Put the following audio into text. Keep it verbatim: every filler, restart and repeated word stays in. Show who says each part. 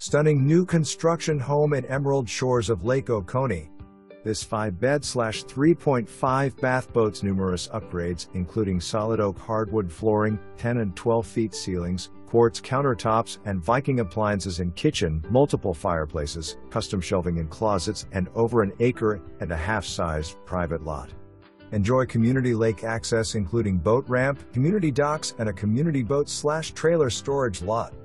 Speaker 1: Stunning new construction home in Emerald Shores of Lake Oconee. This five bed slash three point five bath boasts numerous upgrades, including solid oak hardwood flooring, ten and twelve feet ceilings, quartz countertops, and Viking appliances in kitchen, multiple fireplaces, custom shelving in closets, and over an acre and a half-sized private lot. Enjoy community lake access including boat ramp, community docks, and a community boat slash trailer storage lot.